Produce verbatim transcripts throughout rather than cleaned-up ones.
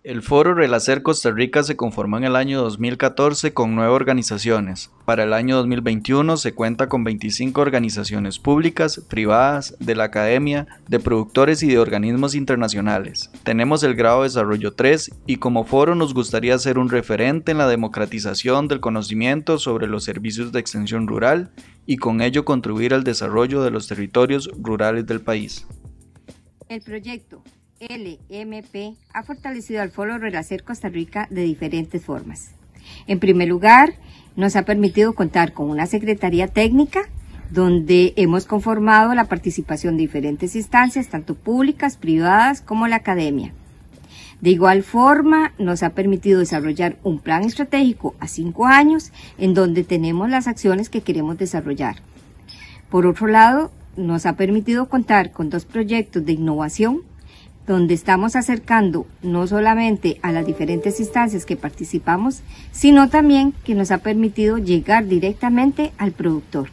El Foro Relacer Costa Rica se conformó en el año dos mil catorce con nueve organizaciones. Para el año dos mil veintiuno se cuenta con veinticinco organizaciones públicas, privadas, de la academia, de productores y de organismos internacionales. Tenemos el grado de desarrollo tres y como foro nos gustaría ser un referente en la democratización del conocimiento sobre los servicios de extensión rural y con ello contribuir al desarrollo de los territorios rurales del país. El proyecto L M P ha fortalecido al Foro Relacer Costa Rica de diferentes formas. En primer lugar, nos ha permitido contar con una secretaría técnica donde hemos conformado la participación de diferentes instancias, tanto públicas, privadas como la academia. De igual forma, nos ha permitido desarrollar un plan estratégico a cinco años en donde tenemos las acciones que queremos desarrollar. Por otro lado, nos ha permitido contar con dos proyectos de innovación donde estamos acercando no solamente a las diferentes instancias que participamos, sino también que nos ha permitido llegar directamente al productor.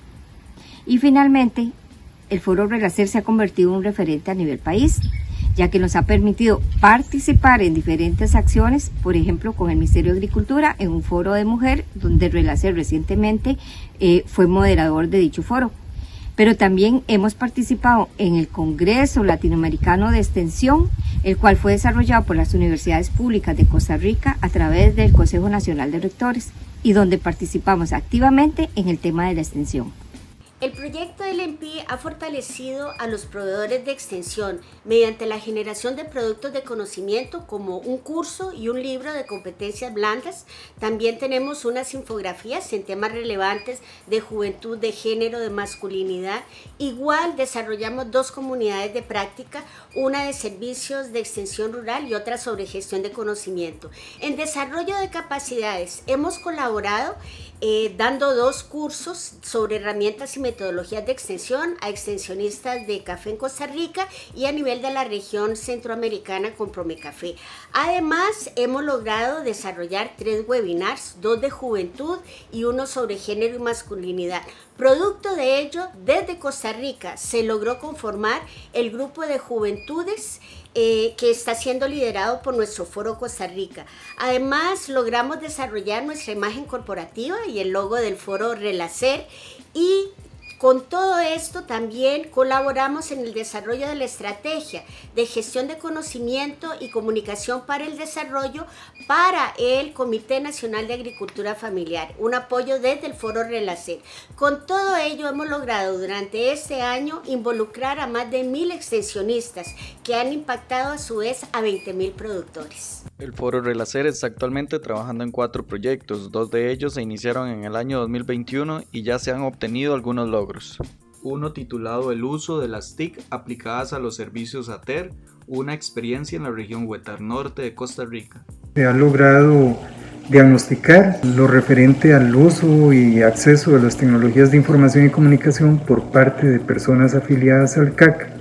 Y finalmente, el Foro Relacer se ha convertido en un referente a nivel país, ya que nos ha permitido participar en diferentes acciones, por ejemplo, con el Ministerio de Agricultura en un foro de mujer, donde Relacer recientemente eh, fue moderador de dicho foro. Pero también hemos participado en el Congreso Latinoamericano de Extensión, el cual fue desarrollado por las universidades públicas de Costa Rica a través del Consejo Nacional de Rectores y donde participamos activamente en el tema de la extensión. El proyecto L M P ha fortalecido a los proveedores de extensión mediante la generación de productos de conocimiento como un curso y un libro de competencias blandas. También tenemos unas infografías en temas relevantes de juventud, de género, de masculinidad. Igual desarrollamos dos comunidades de práctica, una de servicios de extensión rural y otra sobre gestión de conocimiento. En desarrollo de capacidades hemos colaborado eh, dando dos cursos sobre herramientas y metodologías de extensión a extensionistas de café en Costa Rica y a nivel de la región centroamericana con Promecafé. Además, hemos logrado desarrollar tres webinars, dos de juventud y uno sobre género y masculinidad. Producto de ello, desde Costa Rica se logró conformar el grupo de juventudes eh, que está siendo liderado por nuestro Foro Costa Rica. Además, logramos desarrollar nuestra imagen corporativa y el logo del Foro Relacer y con todo esto también colaboramos en el desarrollo de la estrategia de gestión de conocimiento y comunicación para el desarrollo para el Comité Nacional de Agricultura Familiar, un apoyo desde el Foro Relacer. Con todo ello hemos logrado durante este año involucrar a más de mil extensionistas que han impactado a su vez a veinte mil productores. El Foro Relacer está actualmente trabajando en cuatro proyectos, dos de ellos se iniciaron en el año dos mil veintiuno y ya se han obtenido algunos logros. Uno titulado El uso de las T I C aplicadas a los servicios A T E R, una experiencia en la región Huetar Norte de Costa Rica. Se ha logrado diagnosticar lo referente al uso y acceso de las tecnologías de información y comunicación por parte de personas afiliadas al C A C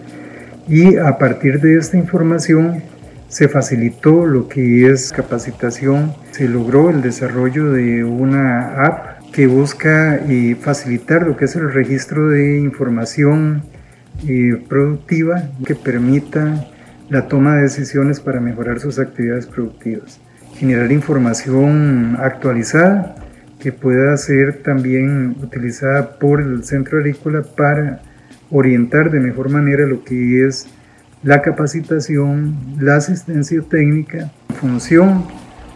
y a partir de esta información se facilitó lo que es capacitación, se logró el desarrollo de una app que busca eh, facilitar lo que es el registro de información eh, productiva que permita la toma de decisiones para mejorar sus actividades productivas. Generar información actualizada que pueda ser también utilizada por el centro agrícola para orientar de mejor manera lo que es la capacitación, la asistencia técnica, en función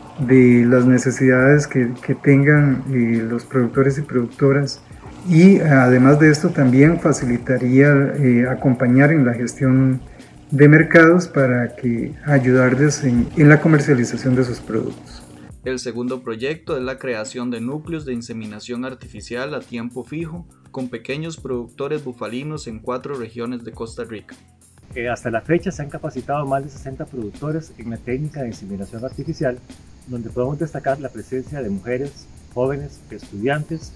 de las necesidades que, que tengan eh, los productores y productoras y además de esto también facilitaría eh, acompañar en la gestión de mercados para que ayudarles en, en la comercialización de sus productos. El segundo proyecto es la creación de núcleos de inseminación artificial a tiempo fijo con pequeños productores bufalinos en cuatro regiones de Costa Rica. Eh, hasta la fecha se han capacitado más de sesenta productores en la técnica de inseminación artificial, donde podemos destacar la presencia de mujeres, jóvenes, estudiantes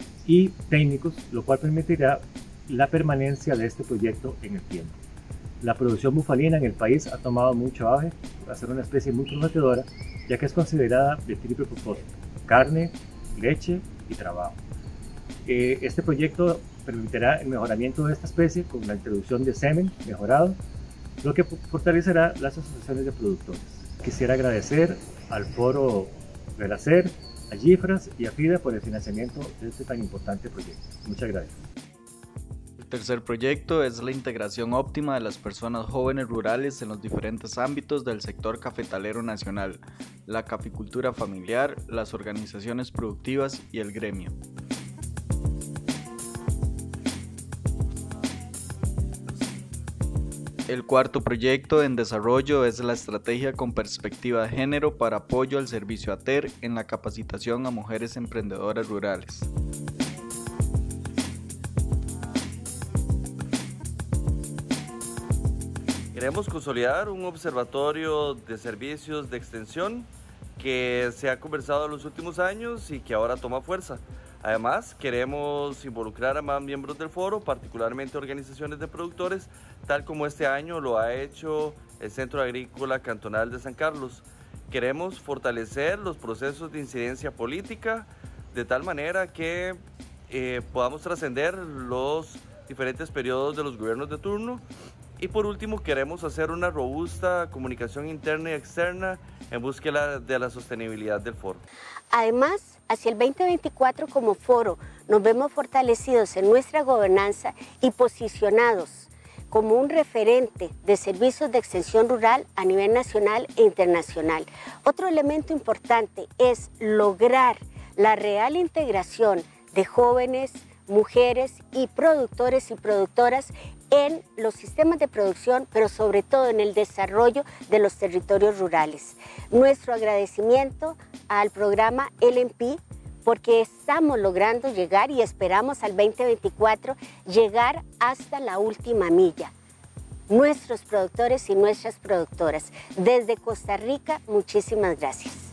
y técnicos, lo cual permitirá la permanencia de este proyecto en el tiempo. La producción bufalina en el país ha tomado mucho auge para ser una especie muy prometedora, ya que es considerada de triple propósito: carne, leche y trabajo. Eh, este proyecto permitirá el mejoramiento de esta especie con la introducción de semen mejorado, lo que fortalecerá las asociaciones de productores. Quisiera agradecer al Foro Relacer, a GIFRAS y a FIDA por el financiamiento de este tan importante proyecto. Muchas gracias. El tercer proyecto es la integración óptima de las personas jóvenes rurales en los diferentes ámbitos del sector cafetalero nacional, la caficultura familiar, las organizaciones productivas y el gremio. El cuarto proyecto en desarrollo es la estrategia con perspectiva de género para apoyo al servicio A T E R en la capacitación a mujeres emprendedoras rurales. Queremos consolidar un observatorio de servicios de extensión que se ha conversado en los últimos años y que ahora toma fuerza. Además, queremos involucrar a más miembros del foro, particularmente organizaciones de productores, tal como este año lo ha hecho el Centro Agrícola Cantonal de San Carlos. Queremos fortalecer los procesos de incidencia política de tal manera que eh, podamos trascender los diferentes periodos de los gobiernos de turno. Y por último, queremos hacer una robusta comunicación interna y externa en búsqueda de la sostenibilidad del foro. Además, hacia el veinte veinticuatro como foro nos vemos fortalecidos en nuestra gobernanza y posicionados como un referente de servicios de extensión rural a nivel nacional e internacional. Otro elemento importante es lograr la real integración de jóvenes, mujeres y productores y productoras en los sistemas de producción, pero sobre todo en el desarrollo de los territorios rurales. Nuestro agradecimiento al programa L M P porque estamos logrando llegar y esperamos al veinte veinticuatro llegar hasta la última milla. Nuestros productores y nuestras productoras. Desde Costa Rica, muchísimas gracias.